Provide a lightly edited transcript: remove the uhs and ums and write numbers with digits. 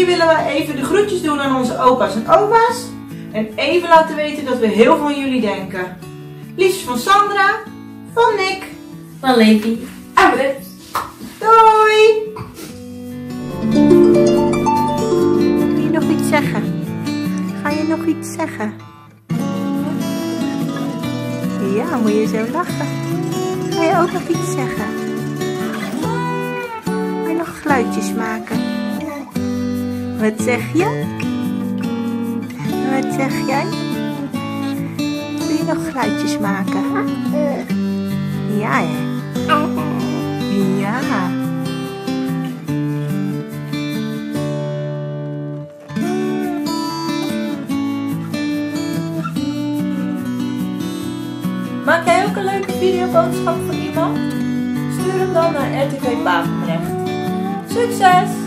hier willen we even de groetjes doen aan onze opa's en oma's. En even laten weten dat we heel veel aan jullie denken. Liefst van Sandra, van Nick, van Levi en Britt. Doei! Wil je nog iets zeggen? Ga je nog iets zeggen? Ja, moet je zo lachen. Ga je ook nog iets zeggen? Wil je nog geluidjes maken? Wat zeg je? Wat zeg jij? Wil je nog geluidjes maken? Ja, hè? Ja. Maak jij ook een leuke videoboodschap voor iemand? Stuur hem dan naar RTV Papendrecht. Succes!